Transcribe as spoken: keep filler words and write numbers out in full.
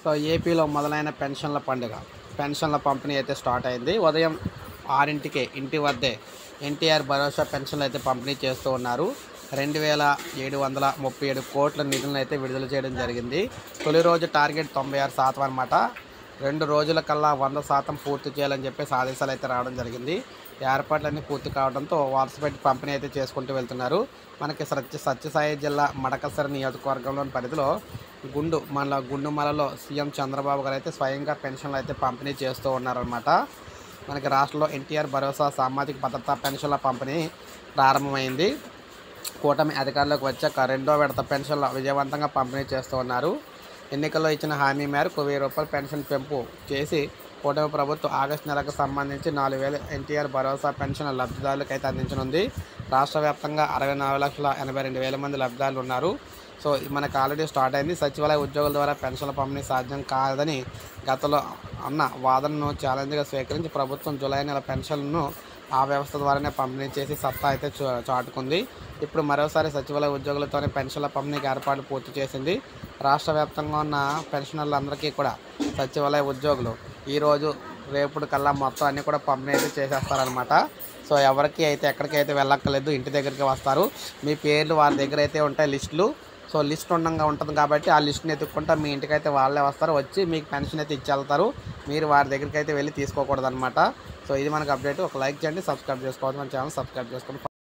So ఏపీలో మొదలైన పెన్షన్ల పండుగ పెన్షన్ల పంపిణీ అయితే స్టార్ట్ అయింది. ఉదయం ఆరింటికే ఇంటి వద్దే ఎన్టీఆర్ భరోసా పెన్షన్లు అయితే పంపిణీ చేస్తూ ఉన్నారు. రెండు వేల ఏడు వందల ముప్పై ఏడు కోట్ల నిధులను అయితే విడుదల చేయడం జరిగింది. తొలి రోజు టార్గెట్ తొంభై ఆరు శాతం అనమాట. రెండు రోజుల కల్లా వంద శాతం పూర్తి చేయాలని చెప్పేసి ఆదేశాలు అయితే రావడం జరిగింది. ఏర్పాట్లన్నీ పూర్తి కావడంతో వరుస పెట్టి పంపిణీ అయితే చేసుకుంటూ వెళ్తున్నారు. మనకి సత్య సత్యసాయి జిల్లా మడకసిర నియోజకవర్గంలోని పరిధిలో గుండు మన గుండుమలలో సీఎం చంద్రబాబు గారు అయితే స్వయంగా పెన్షన్లు అయితే పంపిణీ చేస్తూ ఉన్నారన్నమాట. మనకి రాష్ట్రంలో ఎన్టీఆర్ భరోసా సామాజిక భద్రతా పెన్షన్ల పంపిణీ ప్రారంభమైంది. కూటమి అధికారంలోకి వచ్చాక రెండో విడత పెన్షన్లు విజయవంతంగా పంపిణీ చేస్తూ ఉన్నారు. ఎన్నికల్లో ఇచ్చిన హామీ మేరకు వెయ్యి రూపాయల పెన్షన్ పెంపు చేసి కూటమి ప్రభుత్వం ఆగస్టు నెలకు సంబంధించి నాలుగు వేల ఎన్టీఆర్ భరోసా పెన్షన్ లబ్ధిదారులకు అయితే అందించనుంది. రాష్ట్ర వ్యాప్తంగా అరవై నాలుగు లక్షల ఎనభై రెండు వేల మంది లబ్ధిదారులు ఉన్నారు. సో మనకు ఆల్రెడీ స్టార్ట్ అయింది. సచివాలయ ఉద్యోగుల ద్వారా పెన్షన్ల పంపిణీ సాధ్యం కాదని గతంలో అన్న వాదనను ఛాలెంజ్గా స్వీకరించి ప్రభుత్వం జూలై నెల పెన్షన్లను ఆ వ్యవస్థ ద్వారానే పంపిణీ చేసి సత్తా అయితే చాటుకుంది. ఇప్పుడు మరోసారి సచివాలయ ఉద్యోగులతోనే పెన్షన్ల పంపిణీకి ఏర్పాట్లు పూర్తి చేసింది. రాష్ట్ర వ్యాప్తంగా ఉన్న పెన్షనర్లందరికీ కూడా సచివాలయ ఉద్యోగులు ఈరోజు రేపుడు కల్లా మొత్తం అన్నీ కూడా పంపిణీ అయితే చేసేస్తారనమాట. సో ఎవరికి అయితే ఎక్కడికైతే వెళ్ళక్కర్లేదు, ఇంటి దగ్గరికి వస్తారు. మీ పేర్లు వారి దగ్గర అయితే ఉంటాయి లిస్టులు. సో లిస్ట్ ఉండగా ఉంటుంది కాబట్టి ఆ లిస్ట్ని ఎత్తుక్కుంటా మీ ఇంటికి అయితే వాళ్ళే వస్తారు, వచ్చి మీకు పెన్షన్ అయితే ఇచ్చి వెళ్తారు. మీరు వారి దగ్గరికి అయితే వెళ్ళి తీసుకోకూడదు అనమాట. సో ఇది మనకు అప్డేట్. ఒక లైక్ చేయండి, సబ్స్క్రైబ్ చేసుకోవాలి, మన ఛానల్ సబ్స్క్రైబ్ చేసుకోండి.